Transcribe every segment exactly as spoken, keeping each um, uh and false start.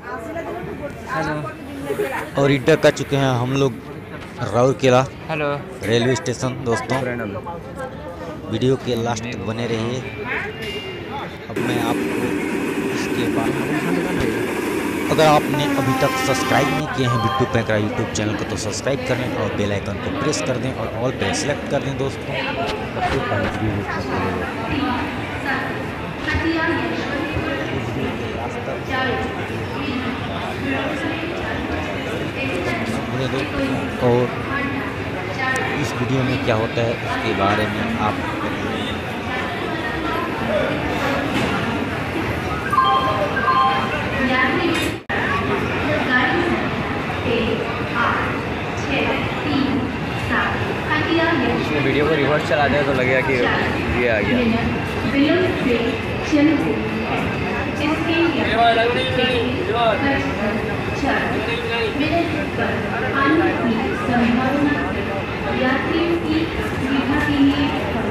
और इंटर कर चुके हैं हम लोग राउरकेला हेलो रेलवे स्टेशन। दोस्तों वीडियो के लास्ट तक बने रहिए। अब मैं आपको इसके बाद, अगर आपने अभी तक सब्सक्राइब नहीं किए हैं बिट्टू पैंकरा यूट्यूब चैनल को तो सब्सक्राइब कर लें और बेल आइकन को प्रेस कर दें और ऑल पे सेलेक्ट कर दें। दोस्तों और इस वीडियो में क्या होता है उसके बारे में आप वीडियो को रिवर्स चला दिया तो लगेगा कि ये आ गया। यात्रियों की सुविधा के लिए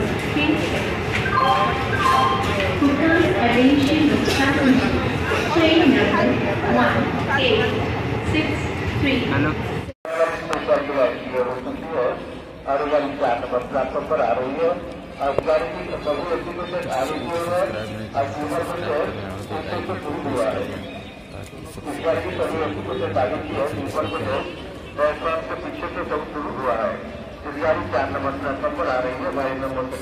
attention train number one eight six three। और गाड़ी चार नंबर प्लेटफॉर्म पर आ रही है और गाड़ी की सभी व्यक्ति को से आ रही है और ऊपर से शुरू हुआ है। इस गाड़ी की सभी व्यक्ति को से आगे की है ऊपर से प्लेटफॉर्म से पीछे से सब शुरू हुआ है। इस गाड़ी चार नंबर प्लेटफॉर्म पर आ रही है। बाई नंबर से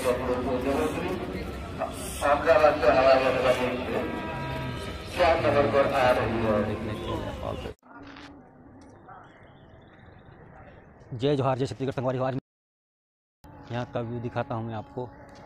आगरा से हवाई गाड़ी चार नंबर पर आ रही है। जय जोहार, जय छत्तीसगढ़ संगवारी। आज यहाँ का व्यू दिखाता हूँ मैं आपको।